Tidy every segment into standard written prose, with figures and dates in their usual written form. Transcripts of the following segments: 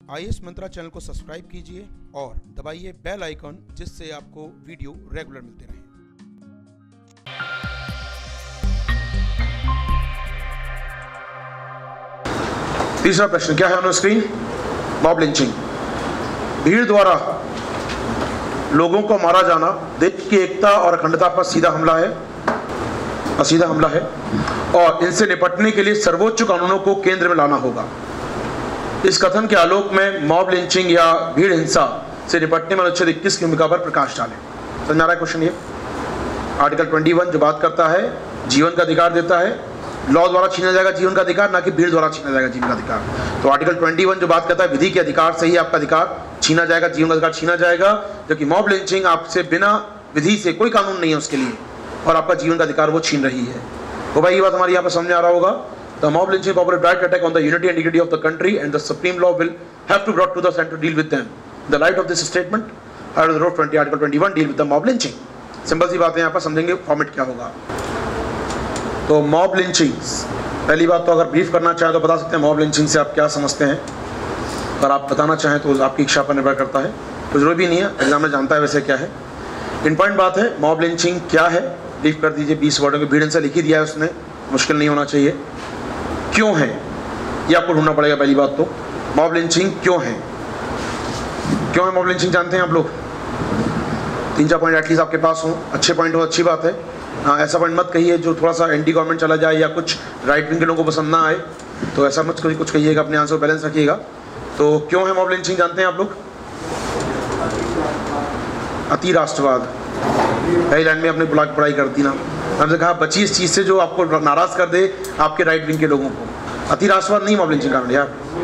IAS Mantra channel को subscribe कीजिए और दबाइए बेल आइकन, जिससे आपको वीडियो रेगुलर मिलते रहें। तीसरा प्रश्न क्या है ऑन स्क्रीन? मॉब लिंचिंग, भीड़ द्वारा लोगों को मारा जाना देश की एकता और अखंडता पर सीधा हमला है और इनसे निपटने के लिए सर्वोच्च कानूनों को केंद्र में लाना होगा। इस कथन के आलोक में मॉब लिंचिंग या भीड़ हिंसा से निपटने में अनुच्छेद 21 की भूमिका पर प्रकाश डालें। समझ में आ रहा है क्वेश्चन? ये आर्टिकल 21 जो बात करता है, जीवन का अधिकार देता है, लॉ द्वारा छीना जाएगा जीवन का अधिकार, ना कि भीड़ द्वारा छीना जाएगा जीवन का अधिकार। तो आर्टिकल 21 जो बात करता है विधि के अधिकार से ही आपका अधिकार छीना जाएगा, जीवन का अधिकार छीना जाएगा, जबकि मॉब लिंचिंग आपसे बिना विधि से, कोई कानून नहीं है उसके लिए, और आपका जीवन का अधिकार वो छीन रही है। तो भाई ये बात हमारी यहाँ पर समझ में आ रहा होगा। The mob lynching purported direct attack on the unity and dignity of the country, and the supreme law will have to be brought to the center to deal with them. In the light of this statement, Article 21 deal with the mob lynching. Simple सी बात है, यहाँ पर समझेंगे format क्या होगा। तो mob lynching, पहली बात तो अगर ब्रीफ करना चाहें तो बता सकते हैं मॉब लिंचिंग से आप क्या समझते हैं। अगर आप बताना चाहें तो आपकी इच्छा पर निर्भर करता है, तो जरूरी भी नहीं है, एग्जाम में जानता है वैसे क्या है। इंपॉर्टेंट बात है, मॉब लिंचिंग क्या है ब्रीफ कर दीजिए। 20 वर्डों की भीड़ से लिख ही दिया है उसने, मुश्किल नहीं होना चाहिए। क्यों है ये आपको ढूंढना पड़ेगा। पहली बात तो मॉब लिंचिंग क्यों है मॉब लिंचिंग जानते हैं आप लोग? 3-4 पॉइंट एटलीस्ट आपके पास हो, अच्छे पॉइंट हो, अच्छी बात है। ऐसा पॉइंट मत कहिए जो थोड़ा सा एंटी गवर्नमेंट चला जाए या कुछ राइट विंग के लोगों को पसंद ना आए, तो ऐसा मत कुछ कहिएगा, अपने आंसर बैलेंस रखिएगा। तो क्यों है मॉब लिंचिंग जानते हैं आप लोग? अति राष्ट्रवाद, पहली लाइन में अपने पढ़ाई कर दी ना, हमसे कहा बची इस चीज़ से जो आपको नाराज़ कर दे आपके राइट विंग के लोगों को। अति राष्ट्रवाद नहीं मॉब लिंचिंग कारण यार।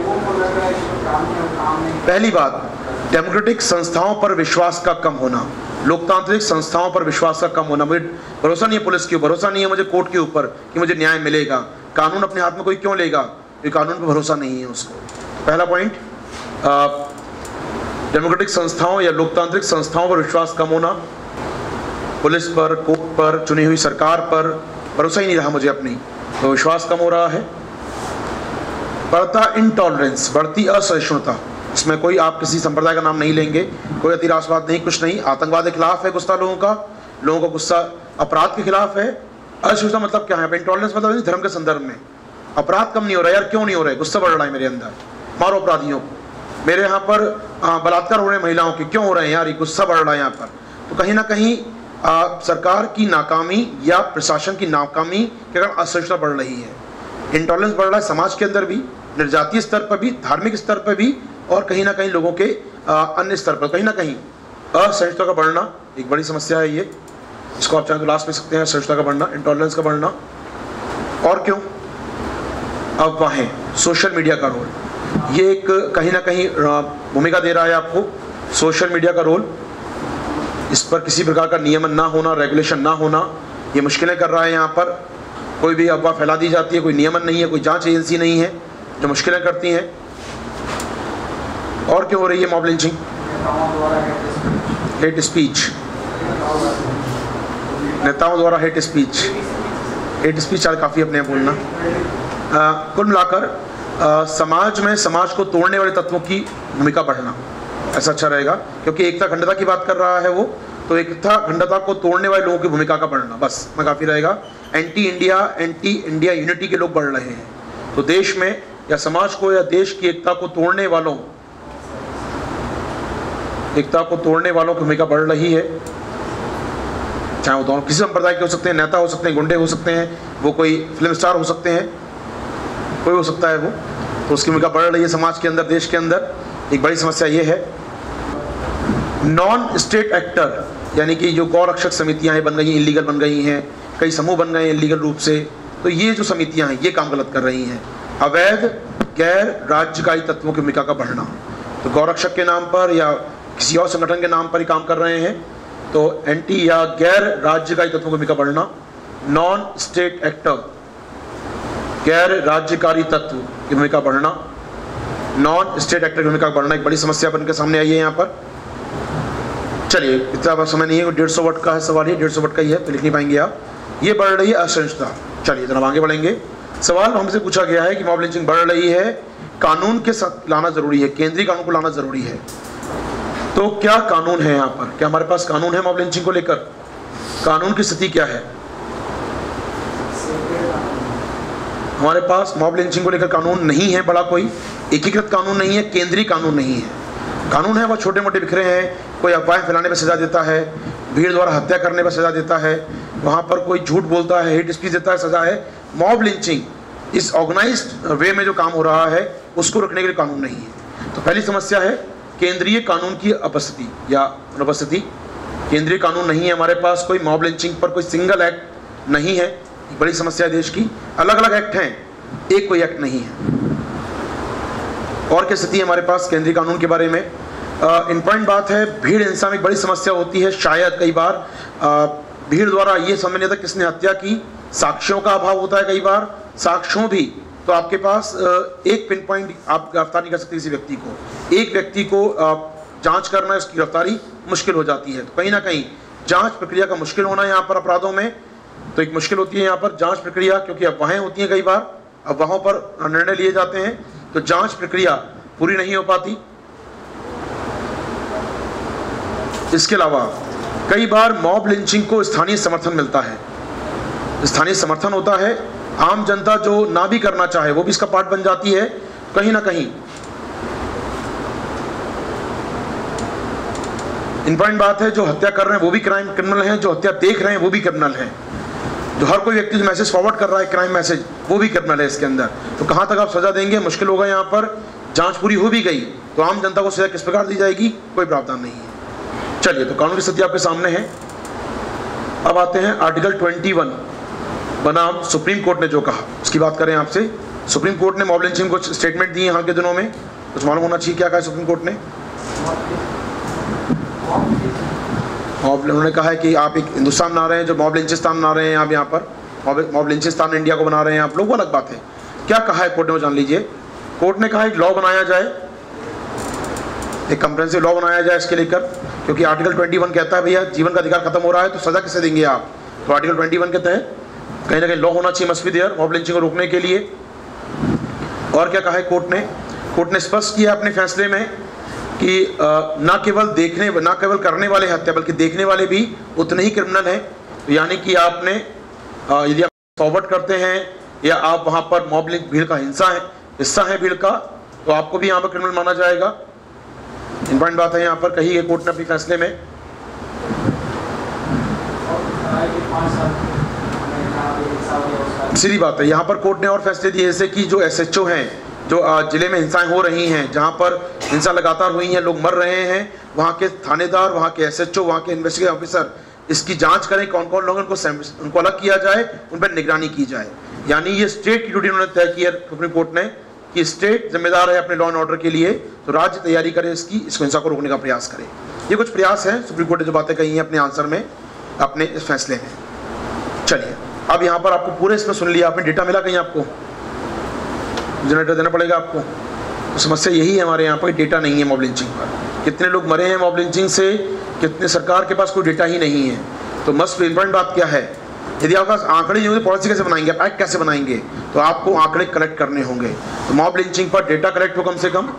पहली बात, डेमोक्रेटिक संस्थाओं पर विश्वास का कम होना, लोकतांत्रिक संस्थाओं पर विश्वास का कम होना। मुझे भरोसा नहीं है पुलिस के ऊपर, भरोसा नहीं है मुझे कोर्ट के ऊपर कि मुझे न्याय मिलेगा। कानून अपने हाथ में कोई क्यों लेगा? क्योंकि कानून पर भरोसा नहीं है उसको। पहला पॉइंट, डेमोक्रेटिक संस्थाओं या लोकतांत्रिक संस्थाओं पर विश्वास कम होना, पुलिस पर, कोर्ट पर, चुनी हुई सरकार पर भरोसा ही नहीं रहा मुझे अपनी, तो विश्वास कम हो रहा है। बढ़ता इनटॉलरेंस, बढ़ती असहिष्णुता, इसमें कोई आप किसी संप्रदाय का नाम नहीं लेंगे, कोई अति राष्ट्रवाद नहीं, कुछ नहीं। आतंकवाद के खिलाफ है गुस्सा लोगों का गुस्सा अपराध के खिलाफ है। असहिष्णुता मतलब क्या है? इंटॉलरेंस मतलब धर्म के संदर्भ में अपराध कम नहीं हो रहा है यार, क्यों नहीं हो रहा है? गुस्सा बढ़ रहा है मेरे अंदर, मारो अपराधियों को। मेरे यहाँ पर बलात्कार हो रहे हैं महिलाओं के, क्यों हो रहे हैं यार? ये गुस्सा बढ़ रहा है यहाँ पर। तो कहीं ना कहीं सरकार की नाकामी या प्रशासन की नाकामी के कारण असहिष्णुता बढ़ रही है, इंटॉलरेंस बढ़ रहा है समाज के अंदर भी, निर्जातीय स्तर पर भी, धार्मिक स्तर पर भी, और कहीं ना कहीं लोगों के अन्य स्तर पर कहीं ना कहीं असहिष्णुता का बढ़ना एक बड़ी समस्या है। ये इसको आप चाहें तो लास्ट में सकते हैं, असहिष्णुता का बढ़ना, इंटॉलरेंस का बढ़ना। और क्यों? अब वहाँ सोशल मीडिया का रोल, ये एक कहीं ना कहीं भूमिका दे रहा है आपको। सोशल मीडिया का रोल, इस पर किसी प्रकार का नियमन ना होना, रेगुलेशन ना होना, ये मुश्किलें कर रहा है। यहाँ पर कोई भी अफवाह फैला दी जाती है, कोई नियमन नहीं है, कोई जांच एजेंसी नहीं है, जो मुश्किलें करती हैं। और क्यों हो रही है मॉब लिंचिंग? हेट स्पीच, नेताओं द्वारा हेट स्पीच काफ़ी अपने बोलना। कुल मिलाकर समाज में समाज को तोड़ने वाले तत्वों की भूमिका बढ़ना ऐसा अच्छा रहेगा, क्योंकि एकता अखंडता की बात कर रहा है वो, तो एकता अखंडता को तोड़ने वाले लोगों की भूमिका का बढ़ना बस में काफ़ी रहेगा। एंटी इंडिया यूनिटी के लोग बढ़ रहे हैं, तो देश में या समाज को या देश की एकता को तोड़ने वालों की भूमिका बढ़ रही है। चाहे वो दोनों किसी संप्रदाय के हो सकते हैं, नेता हो सकते हैं, गुंडे हो सकते हैं, वो कोई फिल्म स्टार हो सकते हैं, कोई हो सकता है वो, तो उसकी भूमिका बढ़ रही है समाज के अंदर, देश के अंदर। एक बड़ी समस्या ये है नॉन स्टेट एक्टर, यानी कि जो गौ रक्षक समितियां हैं बन गई हैं, इलीगल बन गई हैं, कई समूह बन गए हैं इलीगल रूप से, तो ये जो समितियां हैं ये काम गलत कर रही हैं। अवैध गैर राज्यकारी तत्वों की भूमिका का बढ़ना, तो गौ रक्षक के नाम पर या किसी और संगठन के नाम पर ही काम कर रहे हैं, तो एंटी या गैर राज्यकारी तत्वों की भूमिका बढ़ना। नॉन स्टेट एक्टर, गैर राज्यकारी तत्व की भूमिका बढ़ना, नॉन स्टेट एक्टर की भूमिका बढ़ना एक बड़ी समस्या बन के सामने आई है यहाँ पर। चलिए इतना समय नहीं है, 150 वर्ड का है सवाल, ही 150 वर्ड का ही है तो लिख नहीं पाएंगे आप। ये बढ़ रही है असहिष्णुता। चलिए जरा आगे बढ़ेंगे। सवाल हमसे पूछा गया है कि मॉब लिंचिंग बढ़ रही है, कानून के साथ लाना जरूरी है, केंद्रीय कानून को लाना जरूरी है। तो क्या कानून है यहाँ पर, क्या हमारे पास कानून है मॉब लिंचिंग को लेकर? कानून की स्थिति क्या है? हमारे पास मॉब लिंचिंग को लेकर कानून नहीं है, बड़ा कोई एकीकृत कानून नहीं है, केंद्रीय कानून नहीं है। कानून है वह छोटे मोटे बिखरे हैं, कोई अफवाह फैलाने पर सजा देता है, भीड़ द्वारा हत्या करने पर सजा देता है, वहाँ पर कोई झूठ बोलता है, हेट स्पीच देता है, सजा है। मॉब लिंचिंग इस ऑर्गेनाइज्ड वे में जो काम हो रहा है उसको रोकने के लिए कानून नहीं है। तो पहली समस्या है केंद्रीय कानून की उपस्थिति या अनुपस्थिति। केंद्रीय कानून नहीं है हमारे पास, कोई मॉब लिंचिंग पर कोई सिंगल एक्ट नहीं है, बड़ी समस्या है देश की। अलग अलग एक्ट हैं, एक कोई एक्ट नहीं है। और क्या स्थिति है हमारे पास केंद्रीय कानून के बारे में? इम्पॉर्टेंट बात है, भीड़ हिंसा में एक बड़ी समस्या होती है। शायद कई बार भीड़ द्वारा ये समझ नहीं आता किसने हत्या की, साक्ष्यों का अभाव होता है, कई बार साक्ष्यों भी, तो आपके पास एक पिन पॉइंट आप गिरफ्तार नहीं कर सकते किसी व्यक्ति को। एक व्यक्ति को जांच करना, उसकी गिरफ्तारी मुश्किल हो जाती है। तो कहीं ना कहीं जांच प्रक्रिया का मुश्किल होना यहाँ पर अपराधों में तो एक मुश्किल होती है यहाँ पर जांच प्रक्रिया, क्योंकि अफवाहें होती हैं, कई बार अफवाहों पर निर्णय लिए जाते हैं, तो जांच प्रक्रिया पूरी नहीं हो पाती। इसके अलावा कई बार मॉब लिंचिंग को स्थानीय समर्थन मिलता है, स्थानीय समर्थन होता है, आम जनता जो ना भी करना चाहे वो भी इसका पार्ट बन जाती है। कहीं ना कहीं इंपॉर्टेंट बात है, जो हत्या कर रहे हैं वो भी क्रिमिनल हैं, जो हत्या देख रहे हैं वो भी क्रिमिनल हैं, जो हर कोई व्यक्ति जो मैसेज फॉरवर्ड कर रहा है क्राइम मैसेज वो भी क्रिमिनल है इसके अंदर। तो कहाँ तक आप सजा देंगे, मुश्किल होगा। यहाँ पर जांच पूरी हो भी गई तो आम जनता को सजा किस प्रकार दी जाएगी, कोई प्रावधान नहीं है। चलिए, तो कानून की स्थिति आपके सामने है। अब आते हैं आर्टिकल 21 बनाम सुप्रीम कोर्ट ने जो कहा उसकी बात करें आपसे। सुप्रीम कोर्ट ने मॉब लिंचिंग को स्टेटमेंट दी है हाल के दिनों में, कुछ मालूम होना चाहिए क्या कहा सुप्रीम कोर्ट ने। उन्होंने कहा है कि आप एक हिंदुस्तान बना रहे हैं जो मॉब लिंचिस्तान बना रहे हैं, आप यहाँ पर मॉब लिंचिस्तान इंडिया को बना रहे हैं आप लोग, वो अलग बात है। क्या कहा है कोर्ट ने वो जान लीजिए। कोर्ट ने कहा एक लॉ बनाया जाए, एक कंप्रेहेंसिव लॉ बनाया जाए इसके लेकर, क्योंकि आर्टिकल 21 कहता है भैया जीवन का अधिकार खत्म हो रहा है तो सजा किसे देंगे आप। तो आर्टिकल 21 के तहत कहीं ना कहीं लॉ होना चाहिए, must be there, mob lynching को रोकने के लिए। और क्या कहा है कोर्ट ने स्पष्ट किया अपने फैसले में कि ना केवल करने वाले हत्या बल्कि देखने वाले भी उतने ही क्रिमिनल हैं। तो यानी कि आपने यदि आप फॉरवर्ड करते हैं या आप वहाँ पर मॉब लिंच भीड़ का हिस्सा है भीड़ का, तो आपको भी यहाँ पर क्रिमिनल माना जाएगा। इंपॉर्टेंट बात है यहाँ पर कही है कोर्ट ने अपने फैसले में। सीधी बात है, यहाँ पर कोर्ट ने और फैसले दिए जैसे कि जो SHO हैं, जो जिले में हिंसाएं हो रही हैं, जहाँ पर हिंसा लगातार हुई है, लोग मर रहे हैं, वहाँ के थानेदार, वहाँ के SHO, वहाँ के इन्वेस्टिगेटिंग ऑफिसर इसकी जांच करें, कौन कौन लोग उनको अलग किया जाए, उन पर निगरानी की जाए। यानी ये स्टेट की ड्यूटी उन्होंने तय की है सुप्रीम कोर्ट ने कि स्टेट जिम्मेदार है अपने लॉ एंड ऑर्डर के लिए, तो राज्य तैयारी करे इसको हिंसा को रोकने का प्रयास करे। ये कुछ प्रयास है सुप्रीम कोर्ट ने जो बातें कही हैं अपने आंसर में, अपने इस फैसले में। चलिए, अब यहाँ पर आपको पूरे इसमें सुन लिया आपने, डेटा मिला कहीं आपको, जनरेटर देना पड़ेगा आपको। तो समस्या यही है हमारे यहाँ पर, डेटा नहीं है मॉब लिंचिंग पर। कितने लोग मरे हैं मॉब लिंचिंग से, कितने, सरकार के पास कोई डेटा ही नहीं है। तो मस्ट इम्पोर्टेंट बात क्या है, यदि आपके पास आंकड़े नहीं होंगे पॉलिसी कैसे बनाएंगे, आप एक्ट कैसे बनाएंगे, तो आपको आंकड़े कलेक्ट करने होंगे। तो मॉब लिंचिंग पर डेटा कलेक्ट हो कम से कम,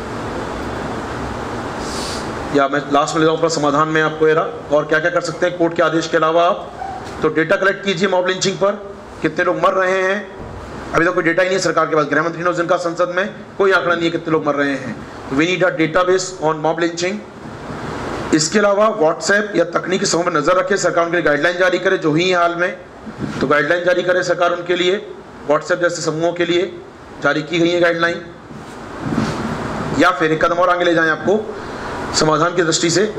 या मैं लास्ट में ले जाऊँ समाधान में आपको एरा, और क्या क्या कर सकते हैं कोर्ट के आदेश के अलावा आप। तो डेटा कलेक्ट कीजिए मॉब लिंचिंग पर, कितने लोग मर रहे हैं। अभी तो कोई डेटा ही नहीं है सरकार के पास, गृह मंत्री ने उस दिन कहा संसद में कोई आंकड़ा नहीं है कितने लोग मर रहे हैं। We need a database on mob lynching. इसके अलावा व्हाट्सएप या तकनीकी समूह में नजर रखे, सरकार उनके लिए गाइडलाइन जारी करे, जो ही हाल में तो गाइडलाइन जारी करे सरकार उनके लिए, व्हाट्सएप जैसे समूहों के लिए जारी की गई है गाइडलाइन। या फिर एक कदम और आगे ले जाएं आपको समाधान की दृष्टि से,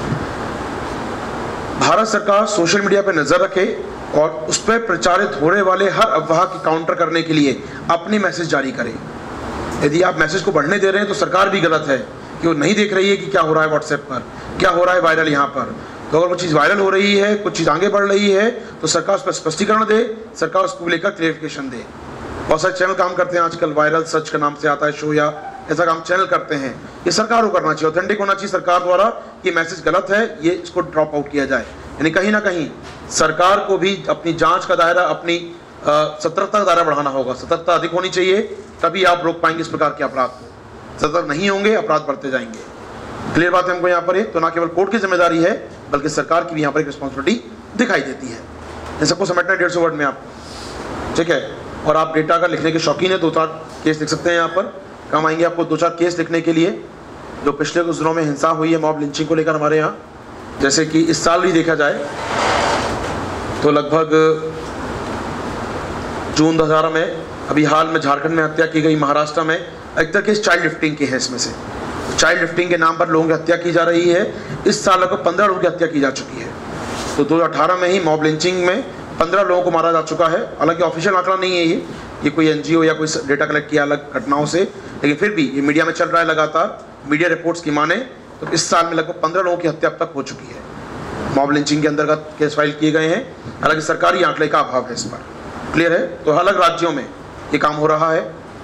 भारत सरकार सोशल मीडिया पर नजर रखे और उस पर प्रचारित होने वाले हर अफवाह की काउंटर करने के लिए अपनी मैसेज जारी करे। यदि आप मैसेज को बढ़ने दे रहे हैं तो सरकार भी गलत है कि वो नहीं देख रही है कि क्या हो रहा है व्हाट्सएप पर, क्या हो रहा है वायरल यहाँ पर। तो अगर कुछ चीज़ वायरल हो रही है, कुछ चीज़ आगे बढ़ रही है, तो सरकार उस पर स्पष्टीकरण दे, सरकार उसको लेकर क्लेरिफिकेशन दे। बहुत सारे चैनल काम करते हैं आजकल, वायरल सच के नाम से आता है शो, या ऐसा काम चैनल करते हैं। ये सरकार को करना चाहिए, ऑथेंटिक होना चाहिए सरकार द्वारा कि मैसेज गलत है, ये इसको ड्रॉप आउट किया जाए। यानी कहीं ना कहीं सरकार को भी अपनी जांच का दायरा, अपनी सतर्कता का दायरा बढ़ाना होगा, सतर्कता अधिक होनी चाहिए, तभी आप रोक पाएंगे इस प्रकार के अपराध को। सतर्क नहीं होंगे, अपराध बढ़ते जाएंगे। क्लियर बात है हमको यहाँ पर? तो ना केवल कोर्ट की जिम्मेदारी है बल्कि सरकार की भी यहाँ पर एक रिस्पॉन्सिबिलिटी दिखाई देती है। इन सबको समेटना है 150 वर्ड में आपको, ठीक है। और आप डेटा का लिखने के शौकीन है, 2-4 केस लिख सकते हैं यहाँ पर, काम आएंगे आपको 2-4 केस लिखने के लिए जो पिछले कुछ दिनों में हिंसा हुई है मॉब लिंचिंग को लेकर हमारे यहाँ। जैसे कि इस साल भी देखा जाए तो लगभग जून 2018 में अभी हाल में झारखंड में हत्या की गई, महाराष्ट्र में अधिकतर केस चाइल्ड लिफ्टिंग के हैं। इसमें से चाइल्ड लिफ्टिंग के नाम पर लोगों की हत्या की जा रही है। इस साल लगभग 15 लोगों की हत्या की जा चुकी है। तो 2018 में ही मॉब लिंचिंग में 15 लोगों को मारा जा चुका है। हालांकि ऑफिशियल आंकड़ा नहीं है ये कोई एनजीओ या कोई डेटा कलेक्ट किया अलग घटनाओं से, लेकिन फिर भी ये मीडिया में चल रहा है लगातार। मीडिया रिपोर्ट्स की माने तो इस साल में लगभग 15 लोगों की हत्या अब तक हो चुकी है। मॉब लिंचिंग के अंतर्गत केस फाइल किए गए हैं। हालांकि सरकारी आंकड़े का अभाव है इस पर। क्लियर है? तो अलग राज्यों में ये काम हो रहा है।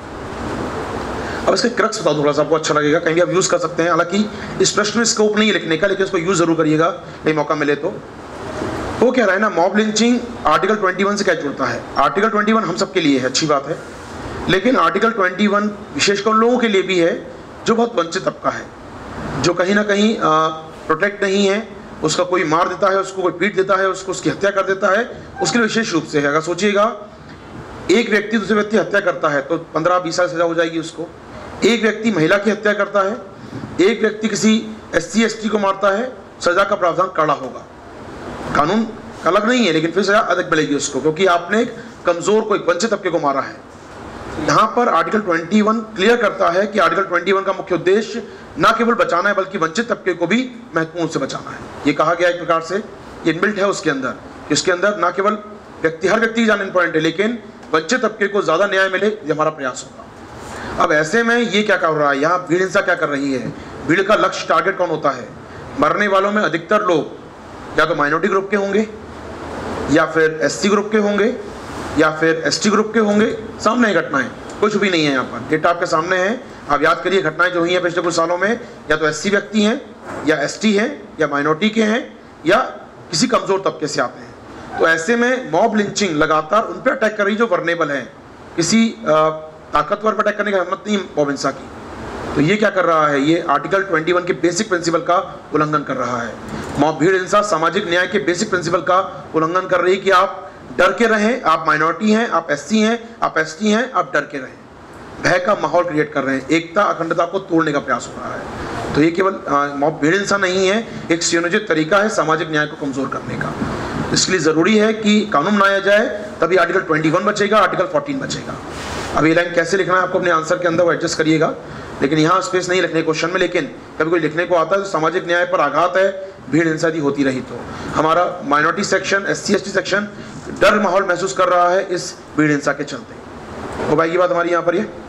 अब इसके क्रक्स बता दूं, थोड़ा सा आपको अच्छा लगेगा, कहीं भी आप यूज़ कर सकते हैं। हालांकि इस प्रश्न में स्कोप नहीं है लिखने का, लेकिन इसको यूज़ जरूर करिएगा कहीं मौका मिले तो। वो कह रहा है ना, मॉब लिंचिंग आर्टिकल 21 से क्या जुड़ता है? आर्टिकल 21 हम सबके लिए है, अच्छी बात है, लेकिन आर्टिकल 21 विशेषकर उन लोगों के लिए भी है जो बहुत वंचित तबका है, जो कहीं ना कहीं प्रोटेक्ट नहीं है, उसका कोई मार देता है, उसको कोई पीट देता है, उसको उसकी हत्या कर देता है, उसके लिए विशेष रूप से है। अगर सोचिएगा, एक व्यक्ति दूसरे व्यक्ति हत्या करता है तो 15-20 साल सजा हो जाएगी उसको। एक व्यक्ति महिला की हत्या करता है, एक व्यक्ति किसी SC/ST को मारता है, सजा का प्रावधान कड़ा होगा। कानून अलग नहीं है, लेकिन फिर सजा अधिक मिलेगी उसको, क्योंकि आपने एक कमजोर को, एक वंचित तबके को मारा है। यहाँ पर आर्टिकल 21 क्लियर करता है कि आर्टिकल 21 का मुख्य उद्देश्य न केवल बचाना है बल्कि वंचित तबके को भी महत्वपूर्ण से बचाना है। ये कहा गया एक प्रकार से, ये इनबिल्ट है उसके अंदर, इसके अंदर न केवल हर व्यक्ति की जान इंपॉर्टेंट है, लेकिन वंचित तबके को ज्यादा न्याय मिले, ये हमारा प्रयास होगा। अब ऐसे में ये क्या कर रहा है, यहाँ भीड़ हिंसा क्या कर रही है? भीड़ का लक्ष्य, टारगेट कौन होता है? मरने वालों में अधिकतर लोग या तो माइनॉरिटी ग्रुप के होंगे, या फिर SC ग्रुप के होंगे, या फिर ST ग्रुप के होंगे। सामने है घटनाएं, कुछ भी नहीं है यहाँ पर, डेटा आपके सामने है। आप याद करिए घटनाएं जो हुई हैं पिछले कुछ सालों में, या तो SC व्यक्ति हैं, या ST हैं, या माइनॉरिटी के हैं, या किसी कमजोर तबके से आते हैं। तो ऐसे में मॉब लिंचिंग लगातार उन पर अटैक कर रही जो वर्नेबल है, किसी ताकतवर पर अटैक करने की हिम्मत नहीं मॉब हिंसा की। तो ये क्या कर रहा है? ये आर्टिकल 21 के बेसिक प्रिंसिपल का उल्लंघन कर रहा है। मॉब भीड़ हिंसा सामाजिक न्याय के बेसिक प्रिंसिपल का उल्लंघन कर रही है कि आप डर के रहें, आप माइनॉरिटी हैं, आप SC हैं, आप ST हैं, आप डर के रहें। भय का माहौल क्रिएट कर रहे हैं, एकता अखंडता को तोड़ने का प्रयास हो रहा है। तो ये केवल मॉब भीड़ हिंसा नहीं है, एक सुनियोजित तरीका है सामाजिक न्याय को कमजोर करने का। इसलिए जरूरी है कि कानून बनाया जाए, तभी आर्टिकल 21 बचेगा, आर्टिकल 14 बचेगा। अब ये लाइन कैसे लिखना है आपको अपने आंसर के अंदर वो एडजस्ट करिएगा, लेकिन यहाँ स्पेस नहीं लिखने क्वेश्चन में। लेकिन कभी कोई लिखने को आता है तो सामाजिक न्याय पर आघात है, भीड़ हिंसा यदि होती रही तो हमारा माइनॉरिटी सेक्शन, SC/ST सेक्शन डर माहौल महसूस कर रहा है इस भीड़ हिंसा के चलते। तो भाई ये बात हमारी यहाँ पर ये